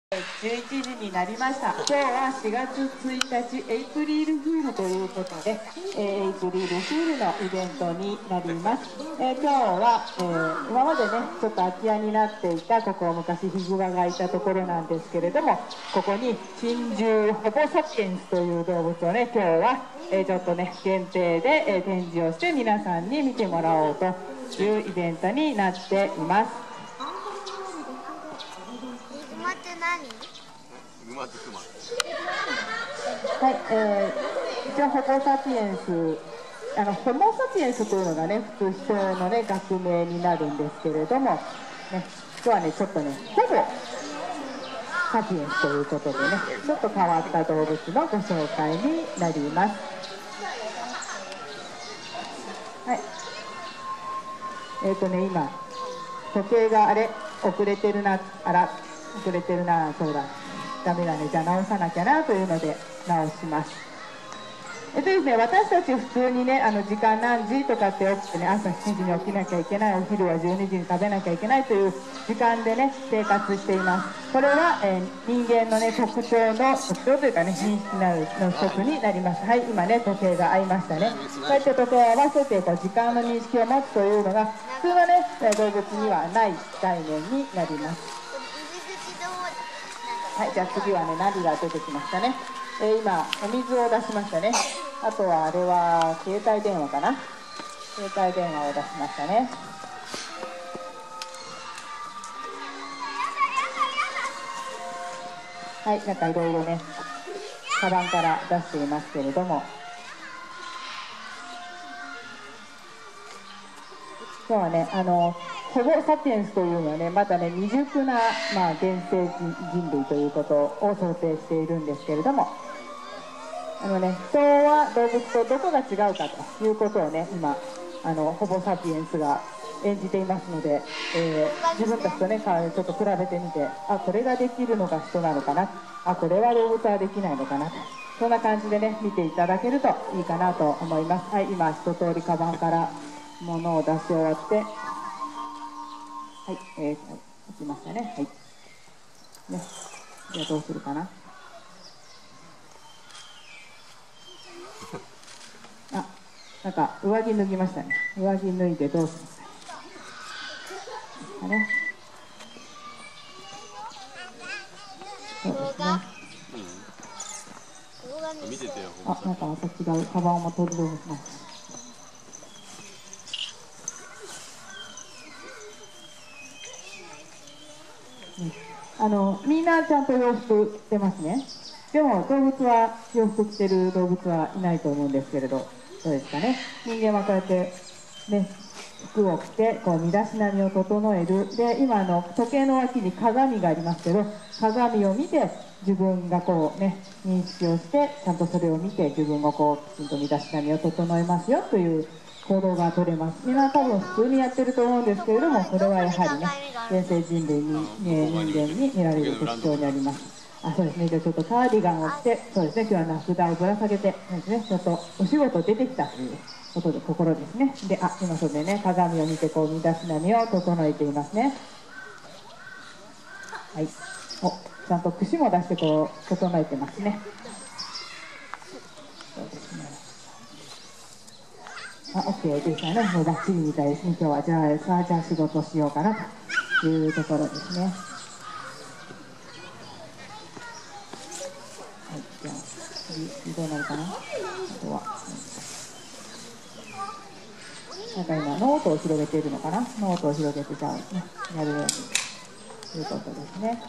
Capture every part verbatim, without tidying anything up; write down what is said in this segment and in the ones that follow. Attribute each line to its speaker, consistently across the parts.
Speaker 1: じゅういちじになりました。今日はしがつついたち、エイプリルフールということで、エイプリルフールのイベントになります。えー、今日は、えー、今までね、ちょっと空き家になっていた、ここ昔ヒグマがいたところなんですけれども、ここに珍獣ホモ・サピエンスという動物をね、今日は、えー、ちょっとね、限定で、えー、展示をして皆さんに見てもらおうというイベントになっています。
Speaker 2: 馬って何？
Speaker 3: 馬ってクマ。
Speaker 1: はい、えー、一応ホモ・サピエンス、あのホモ・サピエンスというのがね、普通人のね、学名になるんですけれども、ね、今日はね、ちょっとね、ホモ・サピエンスということでね、ちょっと変わった動物のご紹介になります。はい。えっ、ー、とね、今、時計があれ、遅れてるな、あら、遅れてるな、そうだ、ダメだね、じゃあ直さなきゃなというので直します。えっとですね、私たち普通にね、あの時間何時とかって起きてね、朝しちじに起きなきゃいけない、お昼はじゅうにじに食べなきゃいけないという時間でね、生活しています。これは、えー、人間のね、特徴の、特徴というかね、認識なるの一つになります。はい、今ね、時計が合いましたね。こうやって時計を合わせて、こう時間の認識を持つというのが、普通のね、動物にはない概念になります。はい、じゃあ次はね、ナビが出てきましたね。えー、今、お水を出しましたね。あとは、あれは、携帯電話かな。携帯電話を出しましたね。はい、なんかいろいろね、カバンから出していますけれども。今日はね、あの、ホモ・サピエンスというのはね、またね、未熟な、まあ、現世人類ということを想定しているんですけれども、あのね、人は動物とどこが違うかということをね、今、あの、ホモ・サピエンスが演じていますので、えー、自分たちとね、ちょっと比べてみて、あ、これができるのが人なのかな、あ、これは動物はできないのかなと、そんな感じでね、見ていただけるといいかなと思います。はい、今、一通りカバンから物を出し終わって、はい、えー、行きましたね。はい。ね。じゃあどうするかな。あ、なんか上着脱ぎましたね。上着脱いでどうするかね。そうですね。
Speaker 3: うん、見ててよ。
Speaker 1: あ、なんかまた違うカバンも取り出しました。あのみんなちゃんと洋服着てますね。でも動物は洋服着てる動物はいないと思うんですけれど、どうですかね。人間はこうやってね、服を着てこう身だしなみを整える。で、今あの時計の脇に鏡がありますけど、鏡を見て自分がこうね、認識をしてちゃんとそれを見て自分がこうきちんと身だしなみを整えますよという行動が取れます。みんな多分普通にやってると思うんですけれども、これはやはりね、現世人類に、ね、人間に見られる特徴にあります。あ、そうですね。じゃあちょっとカーディガンを着て、そうですね。今日は名札をぶら下げて、ですね。ちょっとお仕事出てきたということで、心ですね。で、あ、今それでね、鏡を見てこう身だしなみを整えていますね。はい。お、ちゃんと櫛も出してこう整えてますね。そうですね。あ、OK でしたね。もうバッチリみたいですね。今日はじゃあ、さあじゃあ仕事しようかなというところですね。はい、じゃあ次どうなるかな。あとは、なんか今ノートを広げているのかな。ノートを広げてじゃあ、ね、やるようにということですね。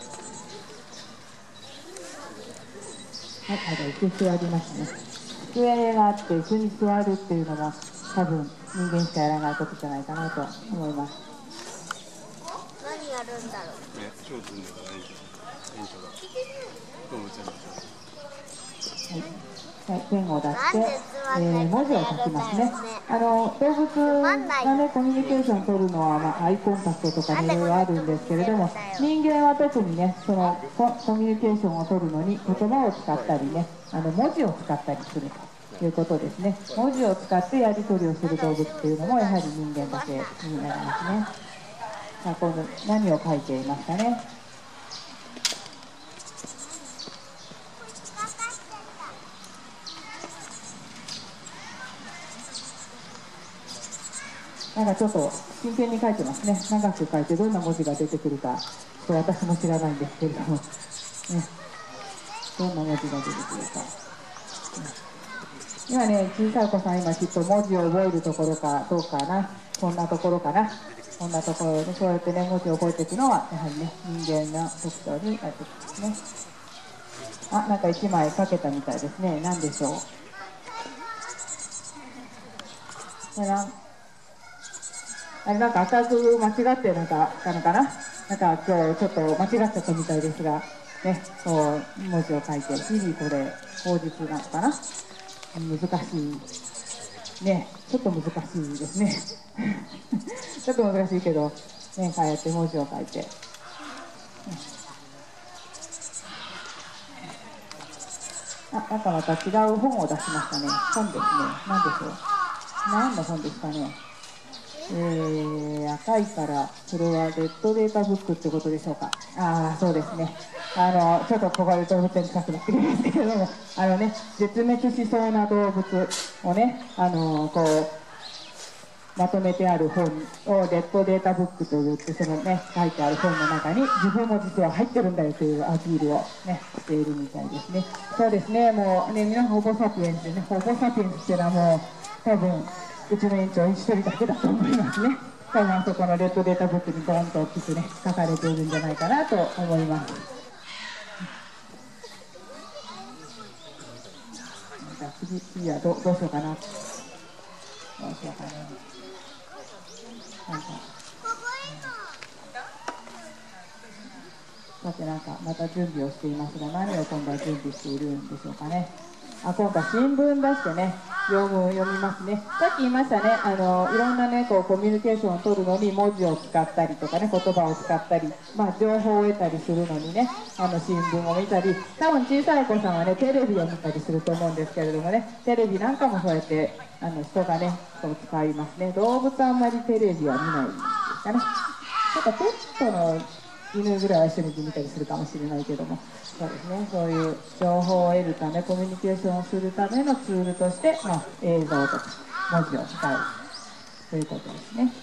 Speaker 1: はい、あと椅子座りますね。机があって椅子に座るっていうのも多分人間しかやらないことじゃないかなと思います。
Speaker 2: 何やるんだろう。
Speaker 3: ね、ショーツのから演奏だ。どうもちゃんと。
Speaker 1: はい、ペンを出して、えー、文字を書きますね。あの動物がね、コミュニケーションを取るのは、まあ、アイコンタクトとかね、いろいろあるんですけれども、人間は特にね、そのコミュニケーションを取るのに言葉を使ったりね、あの文字を使ったりするということですね。文字を使ってやり取りをする動物というのもやはり人間だけになりますね。さあ、今度何を書いていますかね。 なんかちょっと真剣に書いてますね。長く書いてどんな文字が出てくるか、ちょっと私も知らないんですけれども、ね、どんな文字が出てくるか。今ね、小さいお子さん、今きっと文字を覚えるところかどうかな、こんなところかな、こんなところで、そうやってね、文字を覚えていくのは、やはりね、人間の特徴になってきますね。あ、なんかいちまい書けたみたいですね。何でしょう。これなんあれなんか赤く間違ってなんかたのかな、なんか今日ちょっと間違っちゃったみたいですが、ね、こう文字を書いて、日々これ口実なのかな、難しいね、ちょっと難しいですねちょっと難しいけど、ね、こうやって文字を書いて、あ、なんかまた違う本を出しましたね。本ですね。何でしょう。何の本ですかね。えー、赤いから、それはレッドデータブックってことでしょうか。ああ、そうですね。あの、ちょっとここで動物園近くなってるんですけれども、あのね、絶滅しそうな動物をね、あの、こう、まとめてある本をレッドデータブックといって、そのね、書いてある本の中に自分も実は入ってるんだよというアピールをね、しているみたいですね。そうですね、もうね、皆さんホモサピエンスでね、ホモサピエンスっていうのはもう、多分、うちの園長一人だけだと思いますね。多分あそこのレッドデータブックにドーンと大きくね、書かれているんじゃないかなと思います。じゃあ次、次はど, どうしようかな。どうしようかな。なんか、さてなんかまた準備をしていますが、何を今度は準備しているんでしょうかね。あ、今度は新聞出してね、読む読みますね。さっき言いましたね、あのいろんなねこうコミュニケーションを取るのに文字を使ったりとかね、言葉を使ったり、まあ、情報を得たりするのにね、あの新聞を見たり、多分小さい子さんはねテレビを見たりすると思うんですけれどもね、テレビなんかもそうやってあの人がねそう使いますね。動物あんまりテレビは見ないんですかね。なんかペットの犬ぐらいは一緒に見たりするかもしれないけども、そうですね、そういう情報を得るため、コミュニケーションをするためのツールとして、まあ、映像とか文字を使うということですね。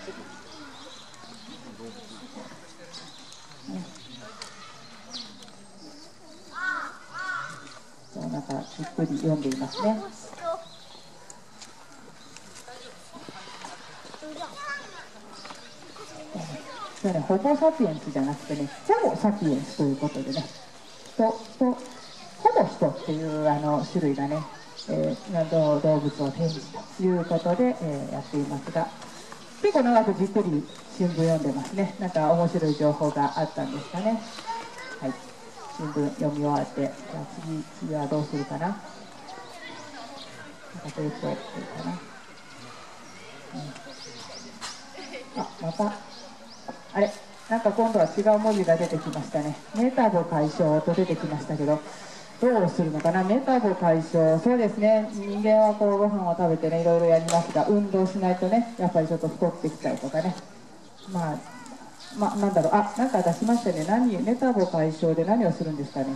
Speaker 1: そう、なんかじっくり読んでいますね。それね、ホモサピエンスじゃなくてね、ホモサピエンスということでね、人、人、ホモ人っていうあの種類がね、えー、動物を展示ということで、えー、やっていますが、結構長くじっくり新聞読んでますね。なんか面白い情報があったんですかね。はい、新聞読み終わって、じゃあ次、次はどうするかな。なんかどうしようかな。うん、あ、また。あれ、なんか今度は違う文字が出てきましたね。メタボ解消と出てきましたけど、どうするのかな。メタボ解消、そうですね、人間はこうご飯を食べてね、いろいろやりますが、運動しないとね、やっぱりちょっと太ってきたりとかね、まあ、まあ、なんだろう、あ、なんか出しましたね、何、メタボ解消で何をするんですかね。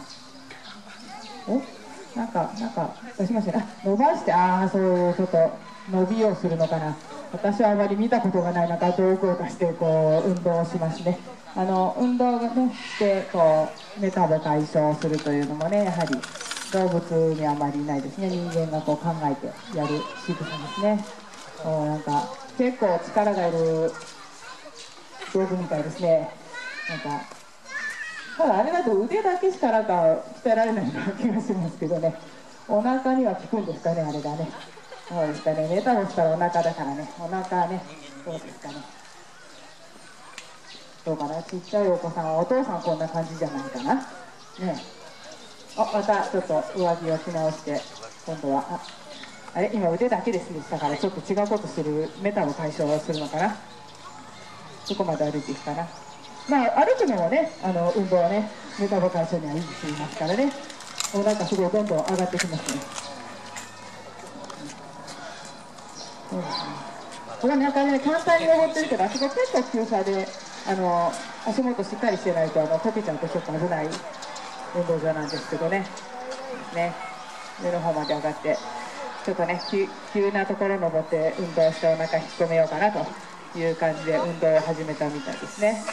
Speaker 1: お、なんか、なんか出しましたね、あ、伸ばして、ああ、そう、ちょっと伸びをするのかな。私はあまり見たことがない中、道具を出してこう運動をしますね。あの運動がねしてこうメタボ解消するというのもね、やはり動物にはあまりいないですね。人間がこう考えてやる仕草ですね。こうなんか結構力がいる道具みたいですね。なんかただあれだと腕だけしかなんか鍛えられないような気がしますけどね。お腹には効くんですかね、あれがね。そうですかね、メタボしたらお腹だからね、お腹ね、どうですかね。どうかな、ちっちゃいお子さんはお父さんこんな感じじゃないかな。ね。あ、またちょっと上着を着直して、今度は、あ、あれ、今腕だけですでしたから、ちょっと違うことする、メタボ解消をするのかな。どこまで歩いていくかな。まあ、歩くのもね、あの運動はね、メタボ解消にはいいと言いますからね、お腹すごいどんどん上がってきますね。そうですね、これなんかね、簡単に登ってるけど、あそこ結構急さで、あの足元しっかりしてないとあの溶けちゃうとちょっと危ない運動場なんですけどね。ね、上の方まで上がって、 ちょっとね急、急なところ登って運動してお腹引っ込めようかなという感じで運動を始めたみたいですね。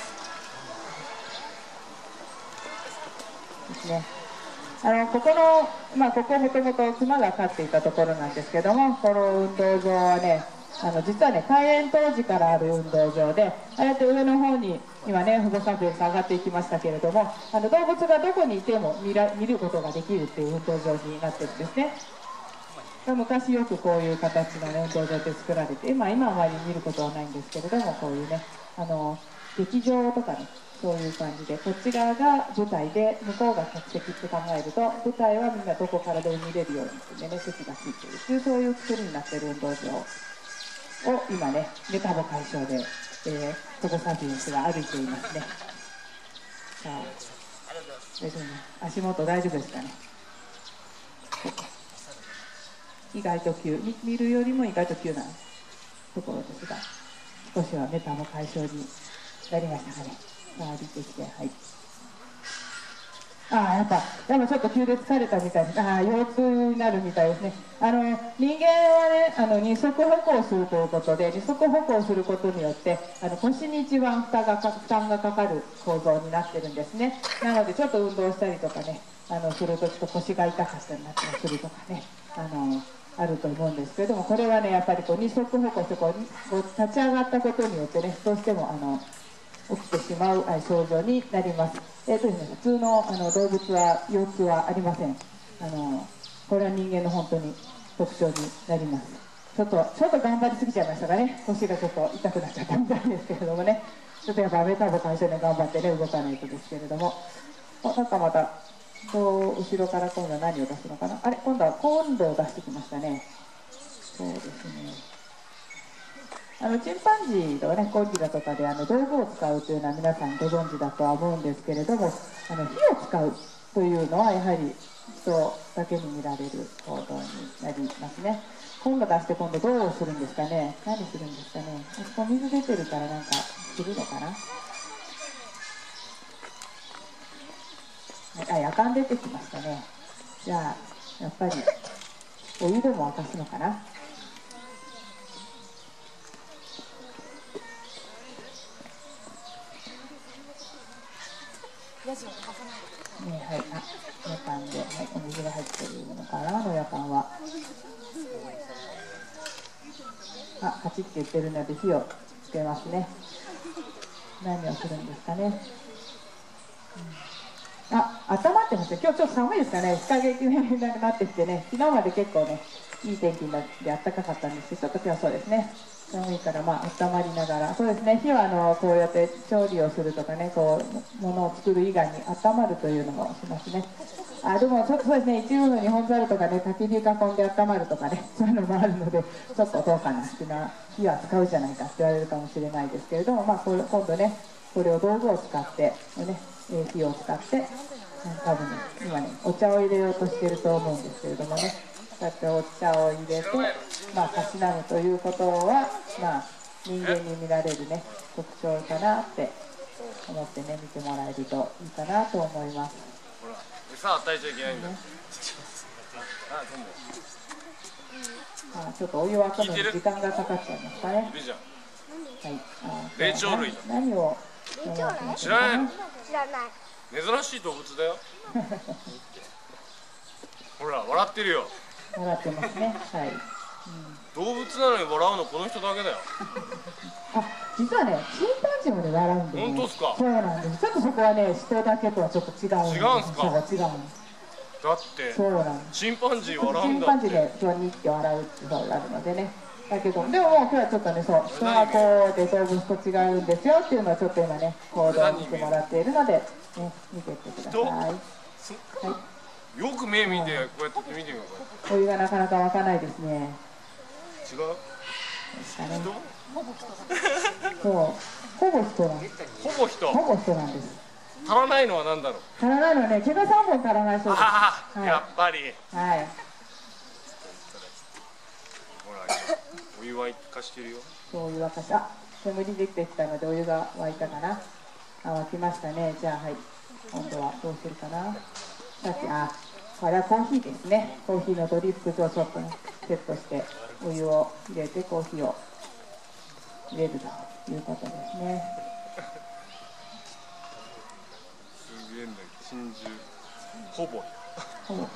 Speaker 1: ですね。あのここの、まあ、ここもともと熊が飼っていたところなんですけども、この運動場はね、あの実はね、開園当時からある運動場で、ああやって上の方に今ね、保護サピエンス上がっていきましたけれども、あの動物がどこにいても見ら見ることができるっていう運動場になってるんですね。昔よくこういう形の、ね、運動場って作られて、まあ、今はあまり見ることはないんですけれども、こういうね、あの劇場とかね、そういう感じで、こっち側が舞台で、向こうが客席って考えると、舞台はみんなどこからでも見れるようにってね、席がついているっていう、そういう作りになっている運動場を今ね、メタボ会場で、えー、保護サピエンスが歩いていますね。さあ、大丈夫ね、足元大丈夫ですかね。意外と急、見るよりも意外と急なところですが、少しはメタボ解消になりましたかね。さあ、歩いてきて、はい。ああ、やっぱ、やっぱちょっと急で疲れたみたいです。ああ、腰痛になるみたいですね。あの、人間はね、あの、二足歩行するということで、二足歩行することによって、あの、腰に一番負担がか、負担がかかる構造になってるんですね。なので、ちょっと運動したりとかね、あの、するとちょっと腰が痛かったりなったりするとかね、あの、あると思うんですけれども、これはね、やっぱりこう二足歩行してこう、こう立ち上がったことによってね、どうしても、あの、起きてしまう症状になります。えーとですね、普通の、あの動物は腰痛はありません。あのこれは人間の本当に特徴になります。ちょっとちょっと頑張りすぎちゃいましたかね。腰がちょっと痛くなっちゃったみたいですけれどもね。ちょっとやっぱメタボ解消で頑張ってね動かないとですけれども。あ、なんかまたこう後ろから今度は何を出すのかな。あれ、今度はコンロを出してきましたね。そうですね。あのチンパンジーとかね、ゴリラとかであの道具を使うというのは皆さんご存知だとは思うんですけれども、あの火を使うというのはやはり人だけに見られる行動になりますね。今度出して今度どうするんですかね。何するんですかね。あそこ水出てるからなんかするのかな。あ、やかん出てきましたね。じゃあやっぱりお湯でも沸かすのかな。ね、はい、あ、やかんで、はい、お水が入っているのかな、あのやかんは。あ、カチッて言ってるので火をつけますね。何をするんですかね。うん、あ、温まってますね。今日ちょっと寒いですかね。日陰になってきてね、昨日まで結構ね、いい天気になって暖かかったんですけど、ちょっと今日はそうですね。寒いからまあ温まりながら、そうですね、火はあのこうやって調理をするとかね、こう物を作る以外に温まるというのもしますね。あ、でもちょっとそうですね、一部の日本猿とかね、焚き火囲んで温まるとかね、そういうのもあるので、ちょっとどうかなっていうのは、火は使うじゃないかって言われるかもしれないですけれども、まあこれ今度ね、これを道具を使って、ね、火を使って、多分ね、今ね、お茶を入れようとしてると思うんですけれどもね。こうやってお茶を入れて、まあ、たしなむということは、まあ、人間に見られるね、特徴かなって思ってね、見てもらえるといいかなと思います。
Speaker 3: ほら、餌与えちゃいけないんだ。ね、
Speaker 1: あ、ちょっとお湯沸かすのに時間がかかっちゃいますかね。
Speaker 3: いるじゃん。
Speaker 1: はい。あ、
Speaker 3: 霊長類だ。
Speaker 1: 何を
Speaker 3: 知らないの？
Speaker 2: 知らない。
Speaker 3: 珍しい動物だよ。ほら、笑ってるよ。
Speaker 1: 笑ってますね。はい。うん、
Speaker 3: 動物なのに笑うのこの人だけだよ。
Speaker 1: あ、実はね、チンパンジーもね笑うんで、ね。
Speaker 3: 本当ですか？
Speaker 1: そうなんです。ちょっとそこはね、人だけとはちょっと違うんです。
Speaker 3: 違うんすか？
Speaker 1: そう、違うんです。
Speaker 3: だって
Speaker 1: そうなんです。
Speaker 3: チンパンジー笑うんだって。
Speaker 1: チンパンジーね、人にって笑うってそうあるのでね。だけど、でももう今日はちょっとね、そう、人がこうで動物と違うんですよっていうのをちょっと今ね、行動を見てもらっているので、ね、見てってください。はい。
Speaker 3: よく目見てこうやって見てみようか。
Speaker 1: お湯がなかなか沸かないですね。
Speaker 3: 違う？
Speaker 1: ですかね。
Speaker 3: 人？
Speaker 1: そう、ほぼ人なんです。
Speaker 3: ほぼ人。
Speaker 1: ほぼ人なんです。
Speaker 3: 足らないのは何だろう。
Speaker 1: 足らないのはね、毛がさんぼん足らないそうです。
Speaker 3: ああ、
Speaker 1: はい、
Speaker 3: やっぱり。
Speaker 1: はい。
Speaker 3: ほら、お湯沸かしてるよ。
Speaker 1: そう、お湯沸かし、あ、煙できてきたのでお湯が沸いたかな。あ、沸きましたね。じゃあはい。今度はどうするかな。さっき、あ、 これはコーヒーですね。コーヒーのドリップとちょっとね、セットしてお湯を入れてコーヒーを入れるということですね。
Speaker 3: すげえんだけど、真珠ほぼ
Speaker 1: ほぼ、はい、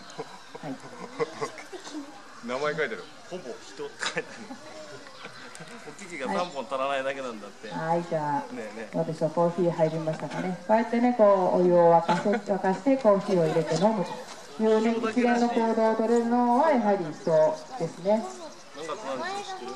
Speaker 3: 名前書いてる。ほぼ人って書いてある。おききがさんぼん足らないだけなんだって。
Speaker 1: はい、じゃあ、
Speaker 3: ねえねえ、
Speaker 1: どうでしょう、コーヒー入りましたかね。こうやってね、こうお湯を沸かせ沸かしてコーヒーを入れて飲むというね、一連の行動を取れるのはやはり人ですね。
Speaker 3: 何月何日知ってる？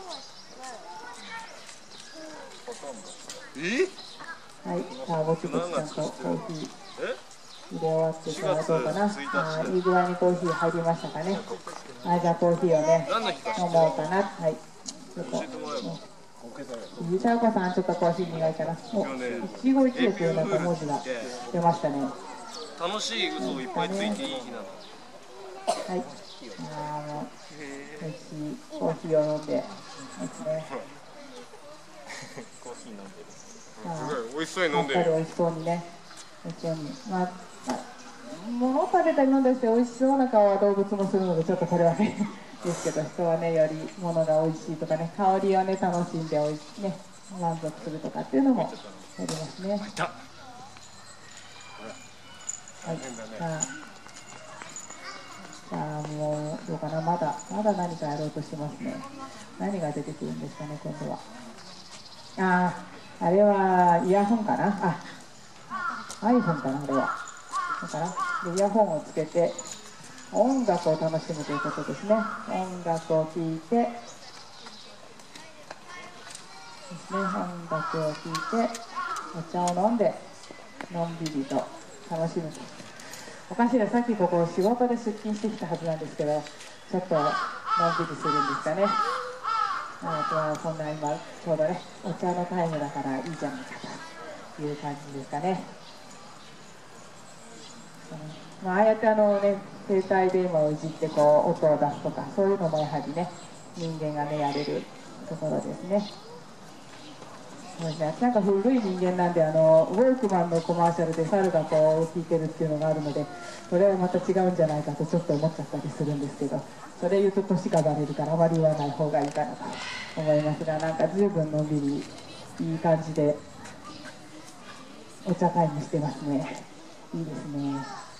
Speaker 3: え？
Speaker 1: はい、じゃあぼちぼちちゃんとコーヒー
Speaker 3: え？
Speaker 1: 入れ終わってからどうかな。あー、いい具合にコーヒー入りましたかね。はい、じゃあコーヒーをね、飲もうかな。はい。ちょっと、ゆうちゃうこさん、ちょっとコーヒー苦いかな。お、一期一会というなんか文字が出ましたね。
Speaker 3: 楽しい嘘をいっぱいついていい日なの。
Speaker 1: はい。あー、もう、美味しいコーヒーを飲んでですね。
Speaker 3: コーヒー飲んでる。
Speaker 1: あ
Speaker 3: すごい美味しそうに飲んでる。
Speaker 1: やっぱり美味しそうにね。美味しそうに。まあ、まあ物を食べたり飲んだりして美味しそうな顔は動物もするので、ちょっとこれはねですけど、人はねより物が美味しいとかね、香りをね楽しんでおいね満足するとかっていうのもありますね。はい。じゃあ、じゃあもうどうかな、まだまだ何かやろうとしてますね。何が出てくるんですかね、今度は。ああ、あれはイヤホンかな。あ、iPhone かな、あれは。だからでイヤホンをつけて音楽を楽しむということですね。音楽を聴いてですね、音楽を聴いてお茶を飲んでのんびりと楽しむと。おかしいな、さっきここ仕事で出勤してきたはずなんですけど、ちょっとのんびりするんですかね。あとそんな今ちょうどねお茶のタイムだからいいじゃないかという感じですかね。まあ、ああやってあの、ね、携帯電話をいじってこう音を出すとか、そういうのもやはりね人間がねやれるところですね。そうですね、なんか古い人間なんで、あのウォークマンのコマーシャルで猿がこう聞いてるっていうのがあるので、それはまた違うんじゃないかとちょっと思っちゃったりするんですけど、それ言うと年がバレるからあまり言わない方がいいかなと思いますが、なんか随分のんびりいい感じでお茶タイムしてますね。いいですね。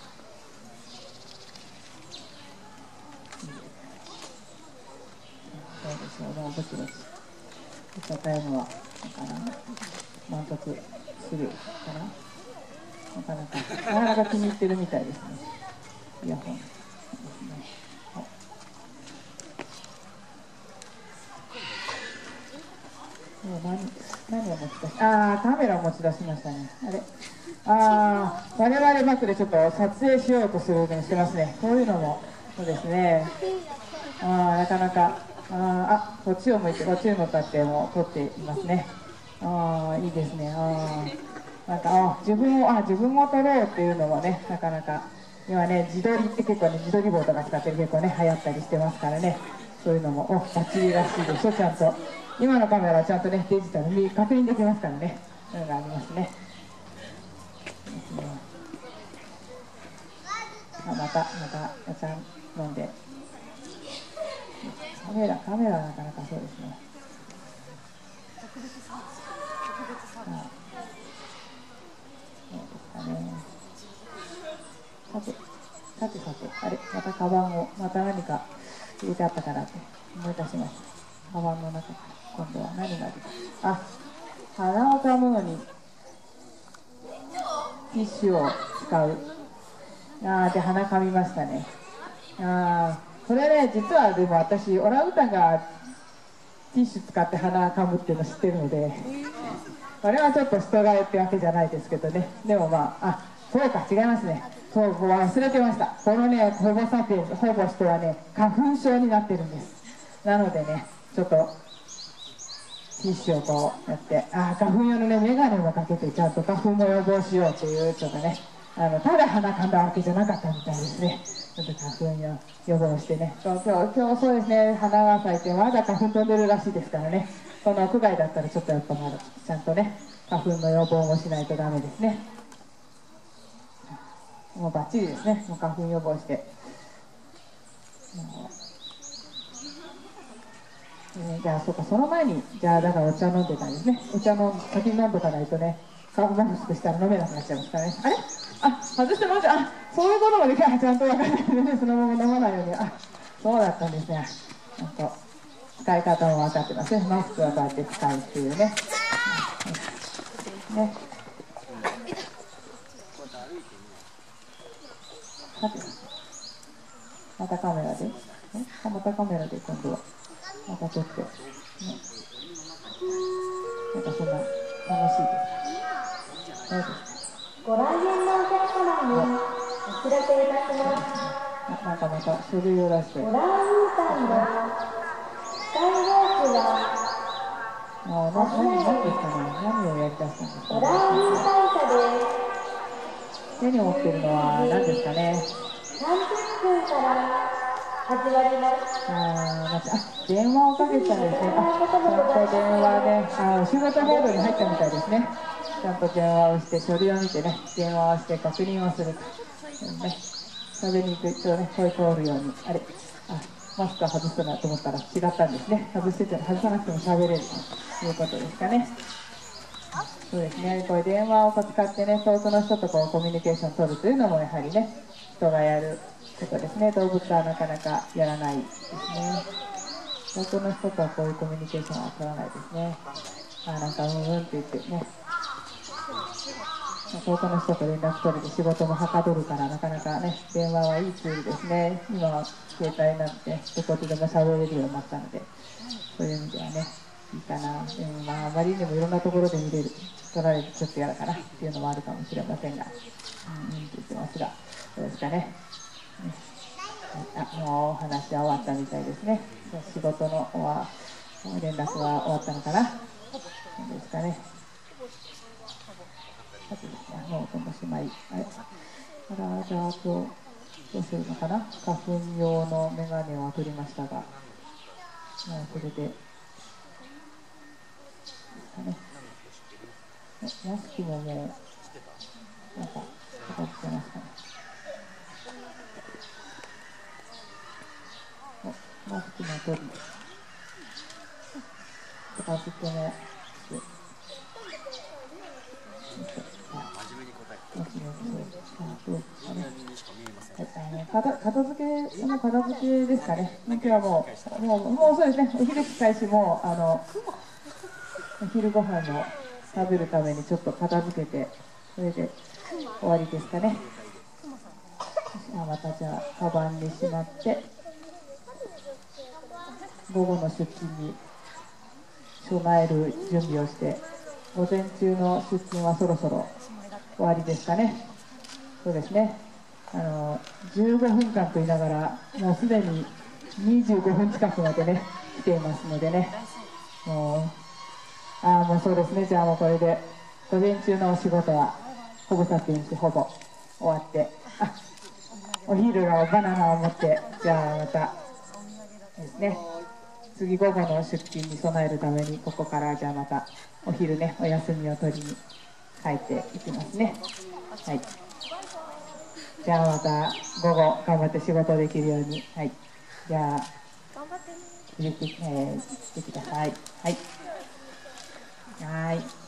Speaker 1: どうでしょう、もうぼちぼちお茶タイムはなかな満足するかな。なかなかなかなか気に入ってるみたいですね。イヤホンですね。何, 何を持ち出しああ、カメラを持ち出しましたね。あれ、ああ、我々バックでちょっと撮影しようとするようにしてますね。こういうのもそうですね。ああ、なかなかああ、こっちを向いてこっちに向かっても撮っていますね。ああ、いいですね。ああ、なんかあ自分をあ自分を撮ろうっていうのもね、なかなか今ね自撮りって結構ね自撮り棒とか使って結構ね流行ったりしてますからね。そういうのもおバッチリらしいでしょ。ちゃんと今のカメラはちゃんとねデジタルに確認できますからね。そういうのがありますね。ですね。あ、またまたお茶飲んで。カメラカメラはなかなかそうですね。あ、そうですかね。さてさてさて、あれまたカバンをまた何か入れてあったかなって思い出しました。カバンの中から今度は何が出て、あ、鼻をかむのにティッシュを使う。あーで鼻かみましたね。あー、それね、実はでも私オランウータンがティッシュ使って鼻かむっていうの知ってるので、これはちょっと人がえってわけじゃないですけどね。でもまあ、あ、そうか、違いますね。そう忘れてました。このねホモ・サピエンス、ホモ人はね花粉症になってるんです。なのでね、ちょっとティッシュをこうやって、あ、花粉用のね眼鏡もかけてちゃんと花粉も予防しようという、ちょっとね、あのただ鼻かんだわけじゃなかったみたいですね。ちょっと花粉や予防してね、今日今日そうですね、花が咲いてまだ花粉飛んでるらしいですからね。この屋外だったらちょっとやっぱまだちゃんとね花粉の予防もしないとダメですね。 もうバッチリですね。もう花粉予防して。えー、じゃあ、そうか、その前に、じゃあ、だからお茶飲んでたんですね。お茶の先に飲んでおかないとね、顔が薄くしたら飲めなくなっちゃいますからね。あれあ、外してました。あ、そういうこともできない。ちゃんと分かってるね。そのまま飲まないように。あ、そうだったんですね。ちゃんと使い方も分かってますね。マスクはこうやって使うっていうね。ね。さて、またカメラで、えまたカメラで今度は、また撮って、ね、なんかそんな楽しいですか。どうですか。
Speaker 4: ご来園のお客様にお知らせいたします。
Speaker 1: あ、なんかまた書類を出して。
Speaker 4: ご来園会のスカイウォークは、
Speaker 1: もうな何何ですかね。何をやりだしたんですか
Speaker 4: ご来園
Speaker 1: ね。
Speaker 4: 会社で
Speaker 1: 手に持ってるのは何ですかね。
Speaker 4: さんじゅっぷんから始まります。
Speaker 1: あー、あ、電話をかけたんですね。あ、ちゃんと電話で、あ、お仕事モードに入ったみたいですね。ちゃんと電話をして、書類を見てね、電話をして確認をすると。ね、喋りに行くとね、声通るように。あれ、あ、マスク外すなと思ったら違ったんですね。外してて、外さなくても喋れるということですかね。そうですね、これ電話を使ってね、遠くの人とこうコミュニケーションを取るというのもやはりね、人がやることですね。動物はなかなかやらないですね。遠くの人とはこういうコミュニケーションは取らないですね。あ、なんかうんうんって言ってね。遠くの人と連絡取れて仕事もはかどるからなかなかね、電話はいいツールですね。今は携帯なんてどこでも喋れるようになったので、そういう意味ではね、いいかな。でもまあ、あまりにもいろんなところで見れる、取られるとちょっと嫌だかなっていうのもあるかもしれませんが、うんうんって言ってますが、どうですかね。ね、あ、もうお話は終わったみたいですね。仕事のは連絡は終わったのかな。どうですかね。さてですね、もうこのしまい。あれからじゃあ、あと、どうするのかな。花粉用のメガネを取りましたが、もうそれで、ですかね。マスクももう、なんか、片付けますかね。マスクの取り、片付けもして、片片付けの片付けですかね。今日はもう、もう、もうそうですね。お昼開始もあのお昼ご飯を食べるためにちょっと片付けて、それで終わりですかね。またじゃあカバンにしまって、午後の出勤に備える準備をして、午前中の出勤はそろそろ終わりですかね。そうですね。あのじゅうごふんかんと言いながら、もうすでににじゅうごふん近くまでね、来ていますのでね。もう、ああ、もうそうですね。じゃあもうこれで、午前中のお仕事は、ほぼさってんし、ほぼ終わって、あ、お昼のバナナを持って、じゃあまた、ですね。次午後の出勤に備えるために、ここからじゃあまた、お昼ね、お休みを取りに帰っていきますね。はい。じゃあまた午後頑張って仕事できるように、はい。じゃあ
Speaker 2: 頑張ってね。
Speaker 1: 入れて、えー、してください。はい。はい。